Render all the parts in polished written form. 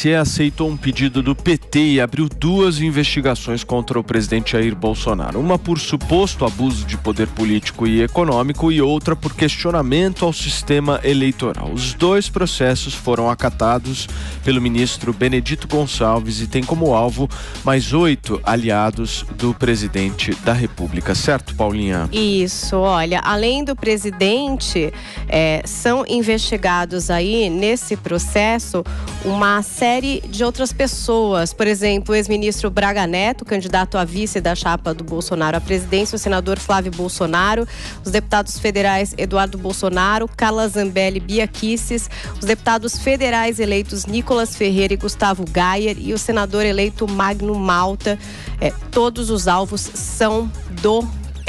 TSE aceitou um pedido do PT e abriu 2 investigações contra o presidente Jair Bolsonaro. Uma por suposto abuso de poder político e econômico e outra por questionamento ao sistema eleitoral. Os 2 processos foram acatados pelo ministro Benedito Gonçalves e tem como alvo mais 8 aliados do presidente da República. Certo, Paulinha? Isso, olha, além do presidente, são investigados aí nesse processo uma série de outras pessoas. Por exemplo, o ex-ministro Braga Neto, candidato a vice da chapa do Bolsonaro à presidência, o senador Flávio Bolsonaro, os deputados federais Eduardo Bolsonaro, Carla Zambelli, Bia Kicis, os deputados federais eleitos Nicolas Ferreira e Gustavo Gayer e o senador eleito Magno Malta. Todos os alvos são do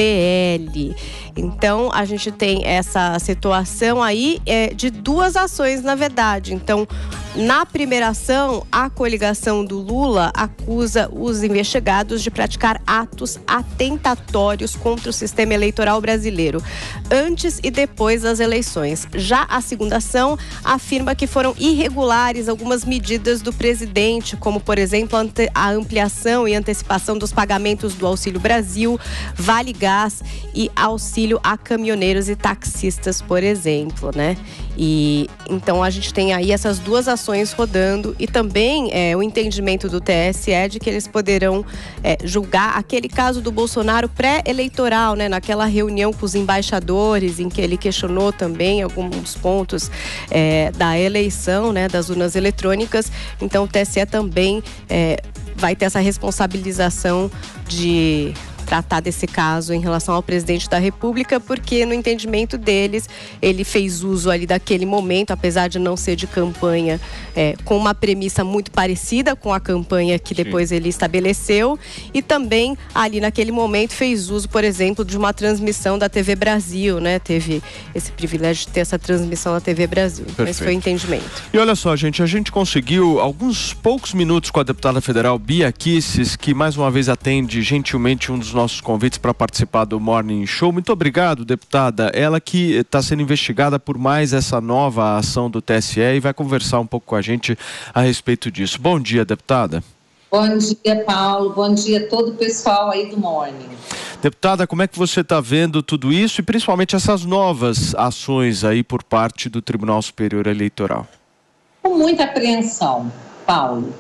PL. Então, a gente tem essa situação aí de 2 ações, na verdade. Então, na primeira ação, a coligação do Lula acusa os investigados de praticar atos atentatórios contra o sistema eleitoral brasileiro, antes e depois das eleições. Já a segunda ação afirma que foram irregulares algumas medidas do presidente, como, por exemplo, a ampliação e antecipação dos pagamentos do Auxílio Brasil, Vale Gás e auxílio a caminhoneiros e taxistas, por exemplo, né? E então a gente tem aí essas 2 ações rodando e também o entendimento do TSE de que eles poderão julgar aquele caso do Bolsonaro pré-eleitoral, né? Naquela reunião com os embaixadores em que ele questionou também alguns pontos da eleição, né? Das urnas eletrônicas. Então o TSE também vai ter essa responsabilização de tratar desse caso em relação ao presidente da República, porque no entendimento deles, ele fez uso ali daquele momento, apesar de não ser de campanha, com uma premissa muito parecida com a campanha que depois ele estabeleceu, e também ali naquele momento fez uso, por exemplo, de uma transmissão da TV Brasil, né? Teve esse privilégio de ter essa transmissão da TV Brasil. Então, esse foi o entendimento. E olha só, gente, a gente conseguiu alguns poucos minutos com a deputada federal Bia Kicis, que mais uma vez atende gentilmente um dos nossos convites para participar do Morning Show. Muito obrigado, deputada. Ela que está sendo investigada por mais essa nova ação do TSE e vai conversar um pouco com a gente a respeito disso. Bom dia, deputada. Bom dia, Paulo. Bom dia a todo o pessoal aí do Morning. Deputada, como é que você está vendo tudo isso e principalmente essas novas ações aí por parte do Tribunal Superior Eleitoral? Com muita apreensão, Paulo.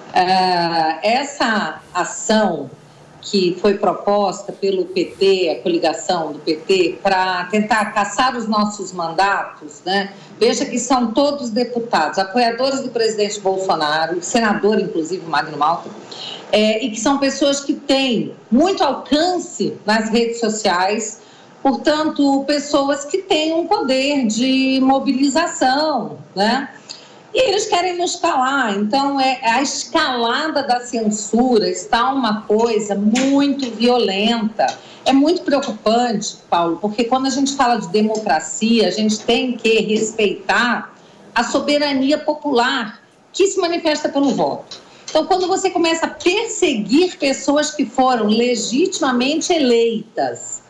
Essa ação que foi proposta pelo PT, a coligação do PT, para tentar caçar os nossos mandatos, né? Veja que são todos deputados, apoiadores do presidente Bolsonaro, senador, inclusive, Magno Malta, e que são pessoas que têm muito alcance nas redes sociais, portanto, pessoas que têm um poder de mobilização, né? E eles querem nos calar. Então, a escalada da censura está uma coisa muito violenta. É muito preocupante, Paulo, porque quando a gente fala de democracia, a gente tem que respeitar a soberania popular, que se manifesta pelo voto. Então, quando você começa a perseguir pessoas que foram legitimamente eleitas,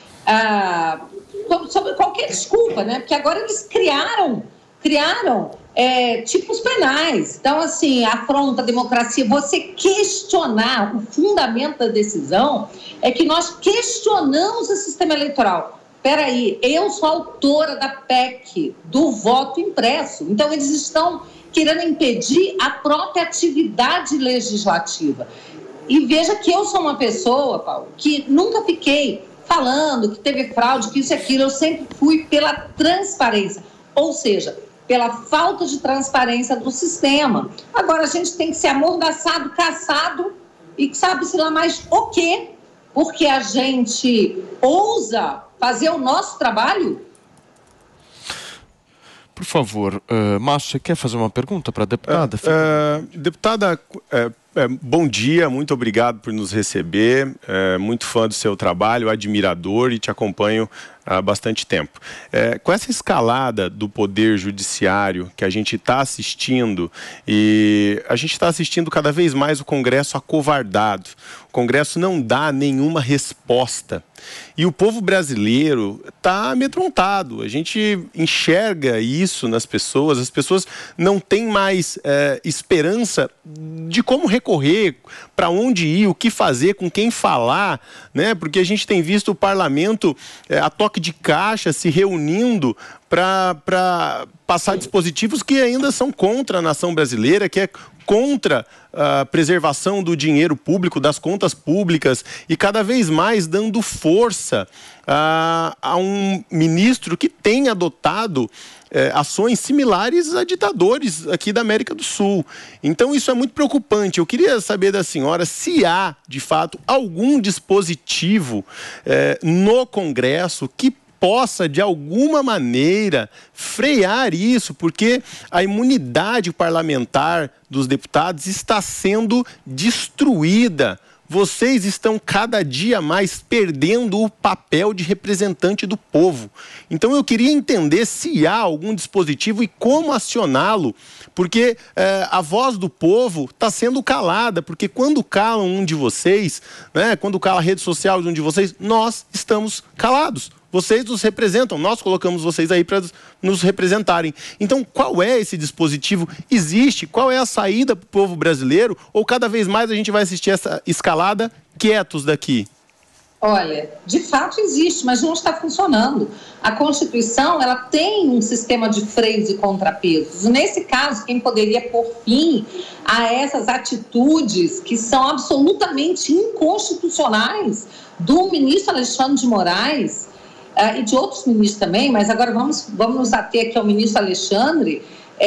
sobre qualquer desculpa, né? Porque agora eles criaram tipos penais. Então, assim, afronta a democracia. Você questionar o fundamento da decisão é que nós questionamos o sistema eleitoral. Espera aí, eu sou autora da PEC, do voto impresso. Então, eles estão querendo impedir a própria atividade legislativa. E veja que eu sou uma pessoa, Paulo, que nunca fiquei falando que teve fraude, que isso e aquilo. Eu sempre fui pela transparência. Ou seja, pela falta de transparência do sistema. Agora a gente tem que ser amordaçado, caçado e sabe-se lá mais o quê? Porque a gente ousa fazer o nosso trabalho. Por favor, Márcio, você quer fazer uma pergunta para a deputada? Deputada, Bom dia, muito obrigado por nos receber. Muito fã do seu trabalho, admirador e te acompanho há bastante tempo. Com essa escalada do poder judiciário que a gente está assistindo, e a gente está assistindo cada vez mais o Congresso acovardado. O Congresso não dá nenhuma resposta. E o povo brasileiro está amedrontado. A gente enxerga isso nas pessoas. As pessoas não têm mais esperança de como recorrer, para onde ir, o que fazer, com quem falar, né? Porque a gente tem visto o parlamento a toque de caixa se reunindo para passar dispositivos que ainda são contra a nação brasileira, que é contra a preservação do dinheiro público, das contas públicas, e cada vez mais dando força a um ministro que tem adotado ações similares a ditadores aqui da América do Sul. Então isso é muito preocupante. Eu queria saber da senhora se há, de fato, algum dispositivo no Congresso que possa, de alguma maneira, frear isso, porque a imunidade parlamentar dos deputados está sendo destruída. Vocês estão cada dia mais perdendo o papel de representante do povo. Então eu queria entender se há algum dispositivo e como acioná-lo, porque a voz do povo está sendo calada, porque quando calam um de vocês, né, quando cala a rede social de um de vocês, nós estamos calados. Vocês nos representam, nós colocamos vocês aí para nos representarem. Então, qual é esse dispositivo? Existe? Qual é a saída para o povo brasileiro? Ou cada vez mais a gente vai assistir essa escalada quietos daqui? Olha, de fato existe, mas não está funcionando. A Constituição, ela tem um sistema de freios e contrapesos. Nesse caso, quem poderia pôr fim a essas atitudes que são absolutamente inconstitucionais do ministro Alexandre de Moraes, e de outros ministros também, mas agora vamos nos ater aqui ao ministro Alexandre,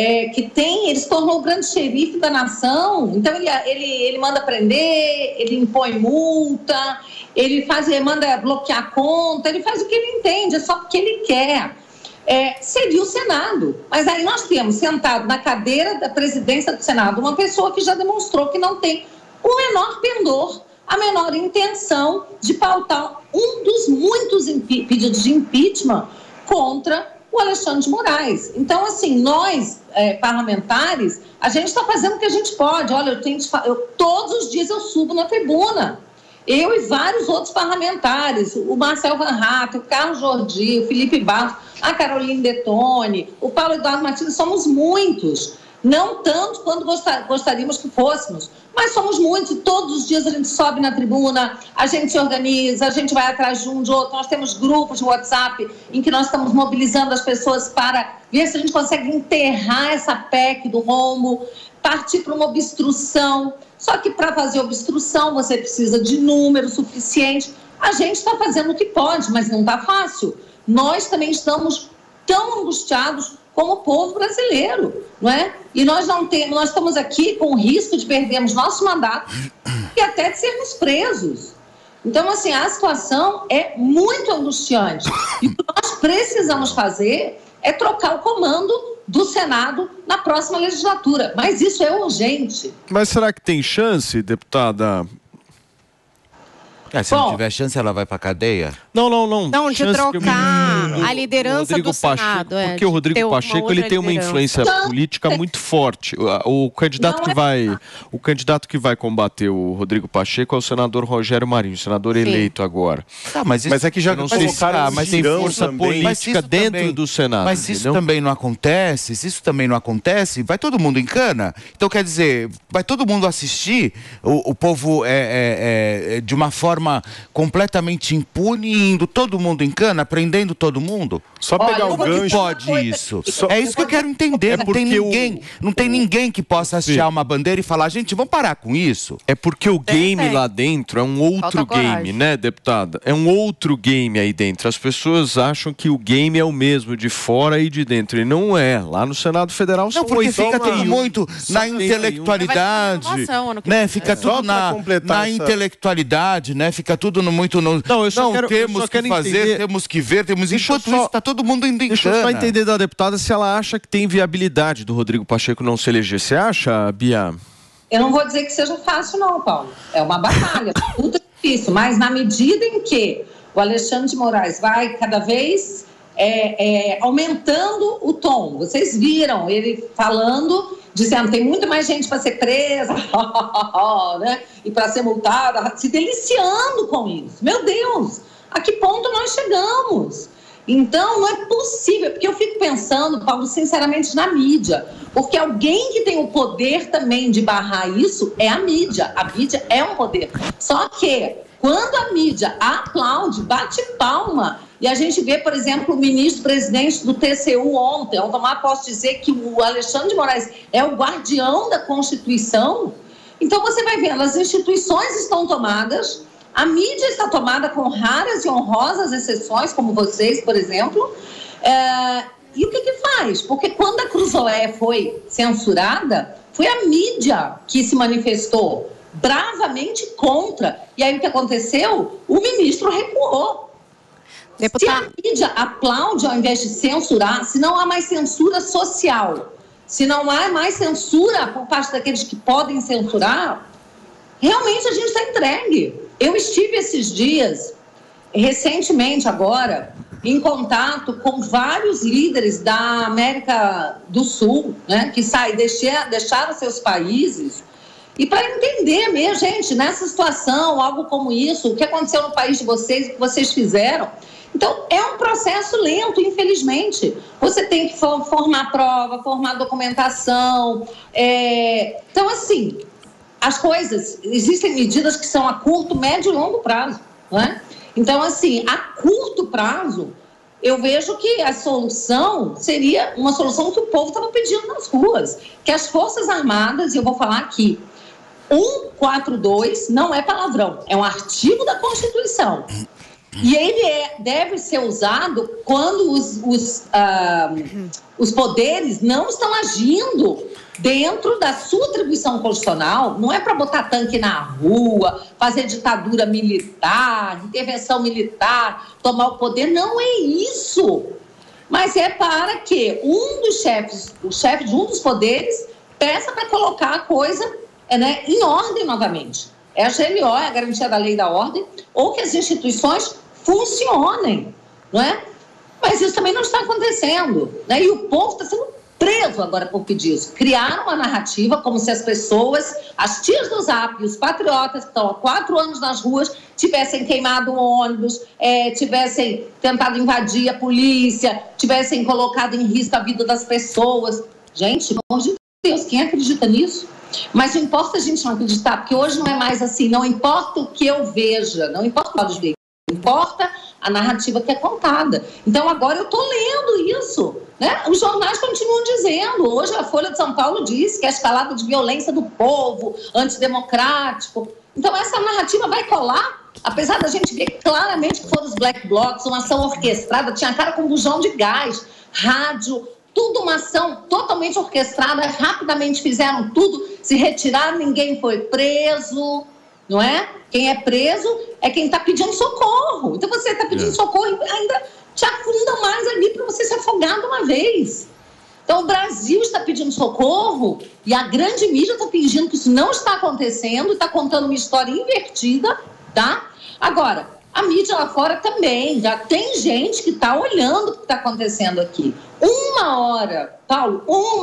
ele se tornou o grande xerife da nação. Então ele manda prender, ele impõe multa, ele manda bloquear a conta, ele faz o que ele entende, é só porque ele quer. Seria o Senado, mas aí nós temos sentado na cadeira da presidência do Senado uma pessoa que já demonstrou que não tem o menor pendor, a menor intenção de pautar um dos muitos pedidos de impeachment contra o Alexandre de Moraes. Então, assim, nós, parlamentares, a gente está fazendo o que a gente pode. Olha, todos os dias eu subo na tribuna. Eu e vários outros parlamentares, o Marcel Van Hatten, o Carlos Jordi, o Felipe Barros, a Caroline Detone, o Paulo Eduardo Martins, somos muitos. Não tanto quanto gostaríamos que fôssemos, mas somos muitos e todos os dias a gente sobe na tribuna, a gente se organiza, a gente vai atrás de um de outro. Nós temos grupos de WhatsApp em que nós estamos mobilizando as pessoas para ver se a gente consegue enterrar essa PEC do rombo, partir para uma obstrução. Só que para fazer obstrução você precisa de número suficiente. A gente está fazendo o que pode, mas não está fácil. Nós também estamos tão angustiados como o povo brasileiro, não é? E nós estamos aqui com o risco de perdermos nosso mandato e até de sermos presos. Então, assim, a situação é muito angustiante. E o que nós precisamos fazer é trocar o comando do Senado na próxima legislatura. Mas isso é urgente. Mas será que tem chance, deputada? Se não tiver chance, ela vai pra cadeia? Não, de trocar a liderança do Senado. Porque o Rodrigo Pacheco ele tem uma influência política muito forte. O candidato que vai combater o Rodrigo Pacheco é o senador Rogério Marinho, senador eleito agora. Mas é que já não sei se tem força política dentro do Senado. Mas se isso também não acontece, vai todo mundo em cana. Então, quer dizer, vai todo mundo assistir o povo de uma forma completamente impune, indo todo mundo em cana, prendendo todo mundo? Só pegar o gancho. Como que pode isso? É isso que eu quero entender. Não tem ninguém que possa hastear uma bandeira e falar, gente, vamos parar com isso. É porque o game lá dentro é um outro game, né, deputada? É um outro game aí dentro. As pessoas acham que o game é o mesmo de fora e de dentro. E não é. Lá no Senado Federal não, porque fica tudo muito na intelectualidade, né? Fica tudo na intelectualidade, né? Fica tudo muito no... temos que fazer, temos que ver, enquanto isso está todo mundo indo em cana. Deixa eu só entender da deputada se ela acha que tem viabilidade do Rodrigo Pacheco não se eleger. Você acha, Bia? eu não vou dizer que seja fácil não, Paulo. É uma batalha, muito difícil, mas na medida em que o Alexandre de Moraes vai cada vez aumentando o tom. Vocês viram ele falando, dizendo tem muito mais gente para ser presa, né? E para ser multada, se deliciando com isso. Meu Deus, a que ponto nós chegamos? Então, não é possível, porque eu fico pensando, Paulo, sinceramente, na mídia. Porque alguém que tem o poder também de barrar isso é a mídia. A mídia é um poder. Só que, quando a mídia aplaude, bate palma, e a gente vê, por exemplo, o ministro-presidente do TCU ontem, eu posso dizer que o Alexandre de Moraes é o guardião da Constituição. Então, você vai vendo, as instituições estão tomadas, a mídia está tomada com raras e honrosas exceções, como vocês, por exemplo. E o que faz? Porque quando a Cruzoé foi censurada, foi a mídia que se manifestou bravamente contra. E aí o que aconteceu? O ministro recuou. Se a mídia aplaude ao invés de censurar, se não há mais censura social, se não há mais censura por parte daqueles que podem censurar, realmente a gente está entregue. Eu estive esses dias, recentemente agora, em contato com vários líderes da América do Sul, né, que deixaram seus países, e para entender mesmo, gente, nessa situação, algo como isso, o que aconteceu no país de vocês, o que vocês fizeram. Então, é um processo lento, infelizmente. Você tem que formar prova, formar documentação. Então, assim, as coisas, existem medidas que são a curto, médio e longo prazo, não é? Então, assim, a curto prazo, eu vejo que a solução seria uma solução que o povo estava pedindo nas ruas, que as Forças Armadas, e eu vou falar aqui, 142 não é palavrão, é um artigo da Constituição. E ele deve ser usado quando os poderes não estão agindo dentro da sua atribuição constitucional. Não é para botar tanque na rua, fazer ditadura militar, intervenção militar, tomar o poder. Não é isso. Mas é para que o chefe de um dos poderes, peça para colocar a coisa em ordem novamente. É a GLO, é a garantia da lei e da ordem, ou que as instituições funcionem, não é? Mas isso também não está acontecendo, né? E o povo está sendo preso agora por pedir isso. Criaram uma narrativa como se as pessoas, as tias do Zap, os patriotas que estão há 4 anos nas ruas, tivessem queimado um ônibus, tivessem tentado invadir a polícia, tivessem colocado em risco a vida das pessoas. Gente, pelo amor de Deus, quem acredita nisso? Mas não importa a gente não acreditar, porque hoje não é mais assim, não importa o que eu veja, não importa o lado de importa a narrativa que é contada. Então, agora eu estou lendo isso, né? Os jornais continuam dizendo. Hoje, a Folha de São Paulo diz que é a escalada de violência do povo, antidemocrático. Então, essa narrativa vai colar, apesar da gente ver claramente que foram os black blocs, uma ação orquestrada, tinha cara com bujão de gás, rádio, tudo uma ação totalmente orquestrada, rapidamente fizeram tudo, se retiraram, ninguém foi preso, não é? Quem é preso é quem está pedindo socorro. Então, você está pedindo socorro e ainda te afunda mais ali para você se afogar de uma vez. Então, o Brasil está pedindo socorro e a grande mídia está fingindo que isso não está acontecendo, está contando uma história invertida, tá? Agora, a mídia lá fora também, já tem gente que está olhando o que está acontecendo aqui. Uma hora, Paulo,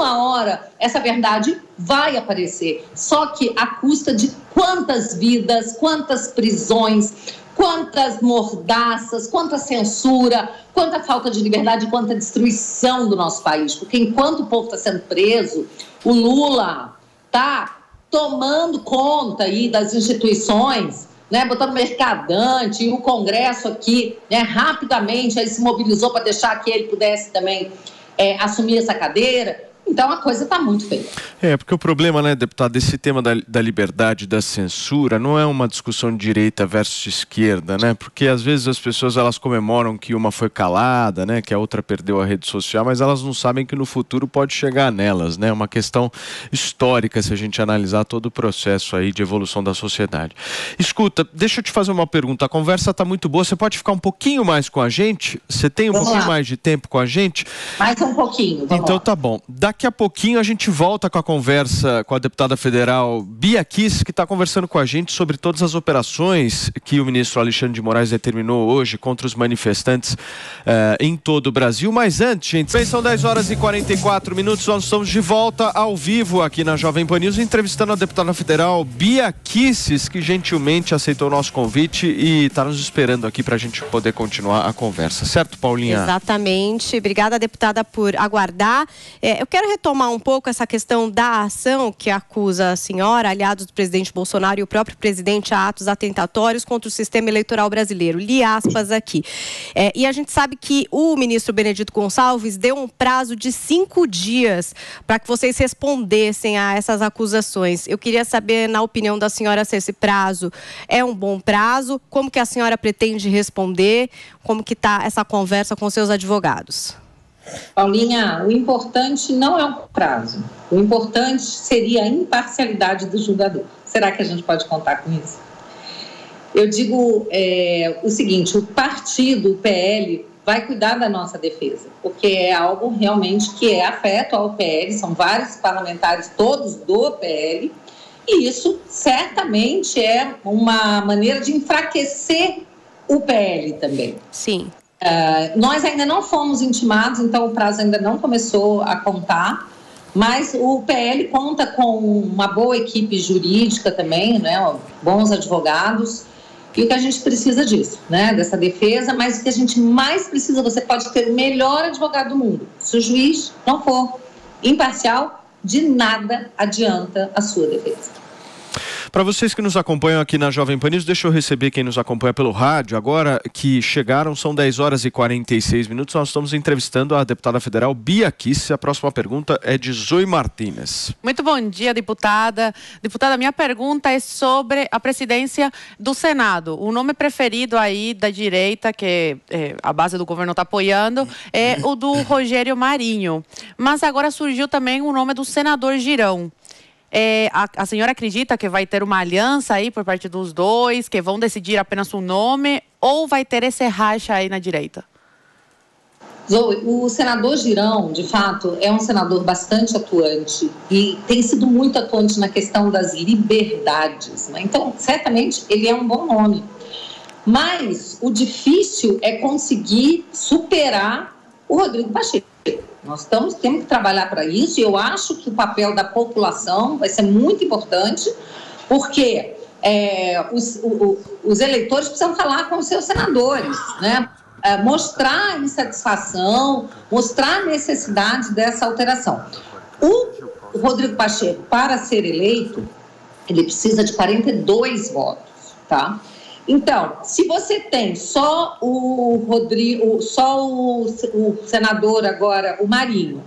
essa verdade vai aparecer. Só que à custa de quantas vidas, quantas prisões, quantas mordaças, quanta censura, quanta falta de liberdade, quanta destruição do nosso país. Porque enquanto o povo está sendo preso, o Lula está tomando conta aí das instituições, né, botando mercadante, e o Congresso aqui, né, rapidamente aí se mobilizou para deixar que ele pudesse também assumir essa cadeira. Então a coisa está muito feia. Porque o problema, né, deputado, esse tema da liberdade, da censura, não é uma discussão de direita versus esquerda, né? Porque às vezes as pessoas elas comemoram que uma foi calada, né, que a outra perdeu a rede social, mas elas não sabem que no futuro pode chegar nelas, né? É uma questão histórica se a gente analisar todo o processo aí de evolução da sociedade. Escuta, deixa eu te fazer uma pergunta. A conversa está muito boa. Você pode ficar um pouquinho mais com a gente? Você tem um pouquinho mais de tempo com a gente? Mais um pouquinho. Então tá bom. Daqui a pouquinho a gente volta com a conversa com a deputada federal Bia Kicis, que está conversando com a gente sobre todas as operações que o ministro Alexandre de Moraes determinou hoje contra os manifestantes em todo o Brasil. Mas antes, gente, são 10 horas e 44 minutos, nós estamos de volta ao vivo aqui na Jovem Pan News, entrevistando a deputada federal Bia Kicis, que gentilmente aceitou o nosso convite e está nos esperando aqui para a gente poder continuar a conversa. Certo, Paulinha? Exatamente. Obrigada, deputada, por aguardar. Eu quero retomar um pouco essa questão da ação que acusa a senhora, aliados do presidente Bolsonaro e o próprio presidente, a atos atentatórios contra o sistema eleitoral brasileiro. Li aspas aqui. E a gente sabe que o ministro Benedito Gonçalves deu um prazo de 5 dias para que vocês respondessem a essas acusações. Eu queria saber, na opinião da senhora, se esse prazo é um bom prazo, como que a senhora pretende responder, como que está essa conversa com seus advogados. Paulinha, o importante não é o prazo. O importante seria a imparcialidade do julgador. Será que a gente pode contar com isso? Eu digo o seguinte, o partido, o PL, vai cuidar da nossa defesa, porque é algo realmente que é afeto ao PL, são vários parlamentares, todos do PL, e isso certamente é uma maneira de enfraquecer o PL também. Sim. Nós ainda não fomos intimados, então o prazo ainda não começou a contar, mas o PL conta com uma boa equipe jurídica também, né, bons advogados, e o que a gente precisa disso, né, dessa defesa, mas o que a gente mais precisa, você pode ter o melhor advogado do mundo, se o juiz não for imparcial, de nada adianta a sua defesa. Para vocês que nos acompanham aqui na Jovem Pan News, deixa eu receber quem nos acompanha pelo rádio. Agora que chegaram, são 10 horas e 46 minutos, nós estamos entrevistando a deputada federal Bia Kicis. A próxima pergunta é de Zoe Martínez. Muito bom dia, deputada. Deputada, minha pergunta é sobre a presidência do Senado. O nome preferido aí da direita, que a base do governo está apoiando, é o do Rogério Marinho. Mas agora surgiu também o nome do senador Girão. A senhora acredita que vai ter uma aliança aí por parte dos dois, que vão decidir apenas um nome, ou vai ter esse racha aí na direita? Zoe, o senador Girão, de fato, é um senador bastante atuante e tem sido muito atuante na questão das liberdades, né? Então, certamente, ele é um bom nome. Mas o difícil é conseguir superar o Rodrigo Pacheco. Nós temos que trabalhar para isso, e eu acho que o papel da população vai ser muito importante, porque os eleitores precisam falar com os seus senadores, né? Mostrar a insatisfação, mostrar a necessidade dessa alteração. O Rodrigo Pacheco, para ser eleito, ele precisa de 42 votos, tá? Então, se você tem só o Rodrigo, só o senador agora, o Marinho,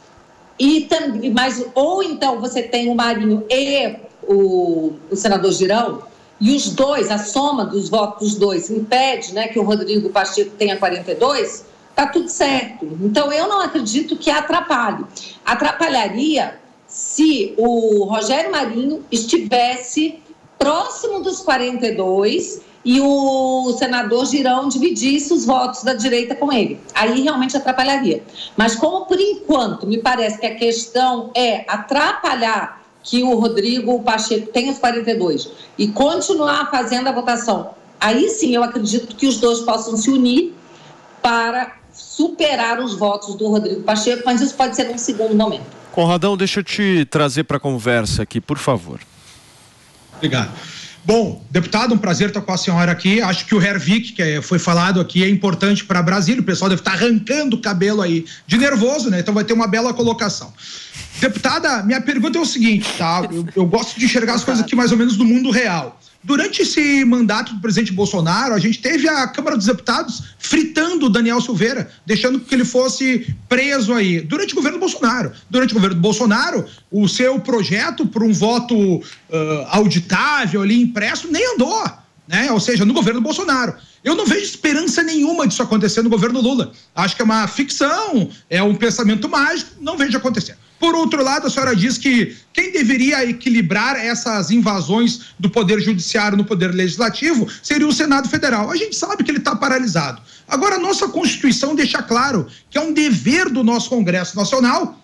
ou então você tem o Marinho e o senador Girão, e os dois, a soma dos votos dos dois impede, né, que o Rodrigo Pacheco tenha 42, tá tudo certo. Então, eu não acredito que atrapalhe. Atrapalharia se o Rogério Marinho estivesse próximo dos 42 e o senador Girão dividisse os votos da direita com ele. Aí realmente atrapalharia. Mas como, por enquanto, me parece que a questão é atrapalhar que o Rodrigo Pacheco tenha os 42 e continuar fazendo a votação, aí sim eu acredito que os dois possam se unir para superar os votos do Rodrigo Pacheco, mas isso pode ser num segundo momento. Conradão, deixa eu te trazer para a conversa aqui, por favor. Obrigado. Bom, deputado, um prazer estar com a senhora aqui. Acho que o Hervik, que foi falado aqui, é importante para Brasília. O pessoal deve estar arrancando o cabelo aí de nervoso, né? Então vai ter uma bela colocação. Deputada, minha pergunta é o seguinte, tá? Eu gosto de enxergar as coisas aqui mais ou menos do mundo real. Durante esse mandato do presidente Bolsonaro, a gente teve a Câmara dos Deputados fritando o Daniel Silveira, deixando que ele fosse preso aí. Durante o governo Bolsonaro. Durante o governo Bolsonaro, o seu projeto por um voto auditável ali, impresso, nem andou, né? Ou seja, no governo Bolsonaro. Eu não vejo esperança nenhuma disso acontecer no governo Lula. Acho que é uma ficção, é um pensamento mágico, não vejo acontecer. Por outro lado, a senhora diz que quem deveria equilibrar essas invasões do Poder Judiciário no Poder Legislativo seria o Senado Federal. A gente sabe que ele está paralisado. Agora, a nossa Constituição deixa claro que é um dever do nosso Congresso Nacional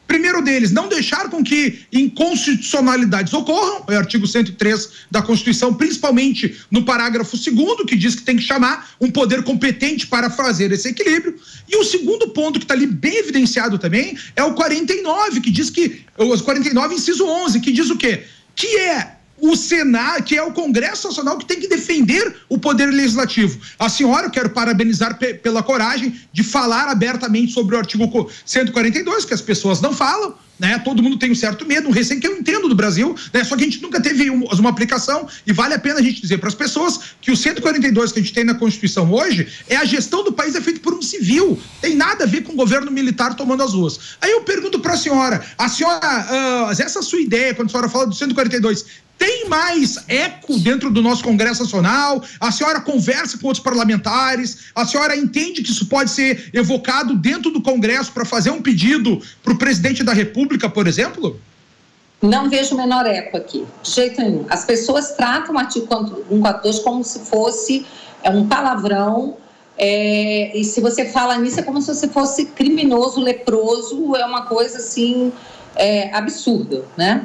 Primeiro deles, não deixar com que inconstitucionalidades ocorram, é o artigo 103 da Constituição, principalmente no parágrafo 2º, que diz que tem que chamar um poder competente para fazer esse equilíbrio. E o segundo ponto que está ali bem evidenciado também é o 49, que diz que, os 49, inciso 11, que diz o quê? Que é o Senado, que é o Congresso Nacional que tem que defender o poder legislativo. A senhora, eu quero parabenizar pela coragem de falar abertamente sobre o artigo 142, que as pessoas não falam, né? Todo mundo tem um certo medo, um receio que eu entendo do Brasil, né? Só que a gente nunca teve uma aplicação e vale a pena a gente dizer para as pessoas que o 142 que a gente tem na Constituição hoje é a gestão do país é feita por um civil, tem nada a ver com o governo militar tomando as ruas. Aí eu pergunto para a senhora, essa sua ideia, quando a senhora fala do 142, tem mais eco dentro do nosso Congresso Nacional? A senhora conversa com outros parlamentares? A senhora entende que isso pode ser evocado dentro do Congresso para fazer um pedido para o presidente da República, por exemplo? Não vejo o menor eco aqui, de jeito nenhum. As pessoas tratam o artigo 142 como se fosse um palavrão, e se você fala nisso é como se você fosse criminoso, leproso, é uma coisa assim absurda, né?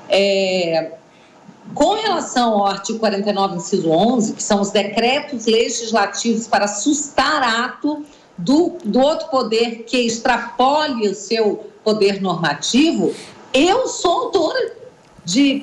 Com relação ao artigo 49, inciso 11, que são os decretos legislativos para sustar ato do outro poder que extrapole o seu poder normativo, eu sou autora de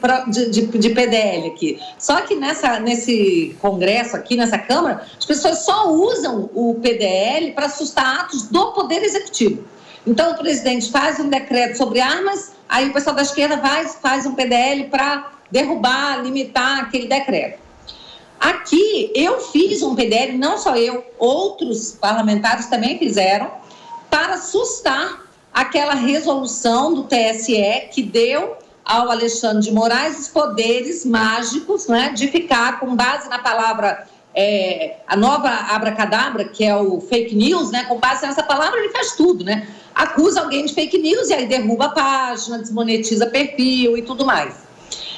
PDL aqui. Só que nesse Congresso aqui, nessa Câmara, as pessoas só usam o PDL para sustar atos do Poder Executivo. Então, o presidente faz um decreto sobre armas, aí o pessoal da esquerda faz um PDL para derrubar, limitar aquele decreto. Aqui, eu fiz um PDL, não só eu, outros parlamentares também fizeram, para sustar aquela resolução do TSE que deu ao Alexandre de Moraes os poderes mágicos, né, de ficar com base na palavra, a nova abracadabra, que é o fake news, né, com base nessa palavra ele faz tudo, né, acusa alguém de fake news e aí derruba a página, desmonetiza perfil e tudo mais.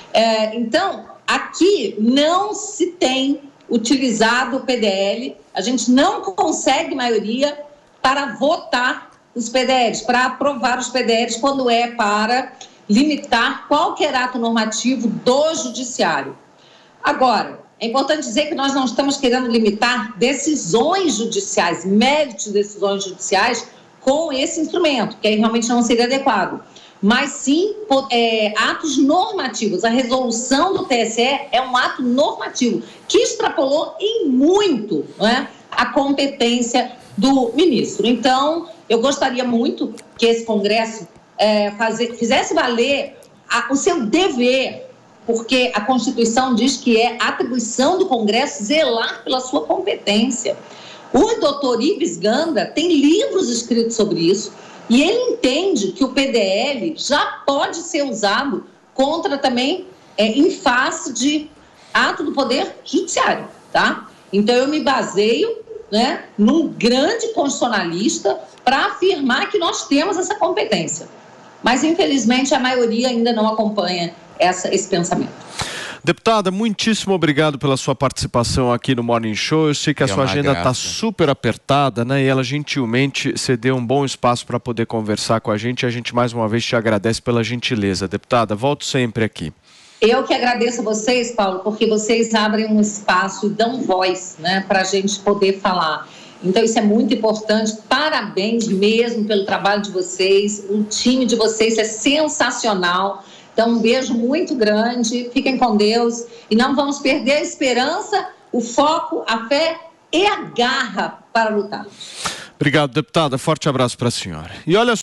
Então, aqui não se tem utilizado o PDL, a gente não consegue maioria para votar os PDLs, para aprovar os PDLs quando é para limitar qualquer ato normativo do judiciário. Agora, é importante dizer que nós não estamos querendo limitar decisões judiciais, méritos de decisões judiciais com esse instrumento, que aí realmente não seria adequado. Mas sim atos normativos. A resolução do TSE é um ato normativo que extrapolou em muito, né, a competência do ministro. Então, eu gostaria muito que esse Congresso fizesse valer o seu dever, porque a Constituição diz que é atribuição do Congresso zelar pela sua competência. O doutor Ives Ganda tem livros escritos sobre isso, e ele entende que o PDL já pode ser usado contra também, em face de ato do Poder Judiciário, tá? Então, eu me baseio, né, num grande constitucionalista para afirmar que nós temos essa competência. Mas, infelizmente, a maioria ainda não acompanha esse pensamento. Deputada, muitíssimo obrigado pela sua participação aqui no Morning Show. Eu sei que a sua agenda está super apertada, né? E ela gentilmente cedeu um bom espaço para poder conversar com a gente. E a gente mais uma vez te agradece pela gentileza. Deputada, volto sempre aqui. Eu que agradeço a vocês, Paulo, porque vocês abrem um espaço e dão voz, né, para a gente poder falar. Então, isso é muito importante. Parabéns mesmo pelo trabalho de vocês. O time de vocês é sensacional. Então, um beijo muito grande, fiquem com Deus e não vamos perder a esperança, o foco, a fé e a garra para lutar. Obrigado, deputada. Forte abraço para a senhora. E olha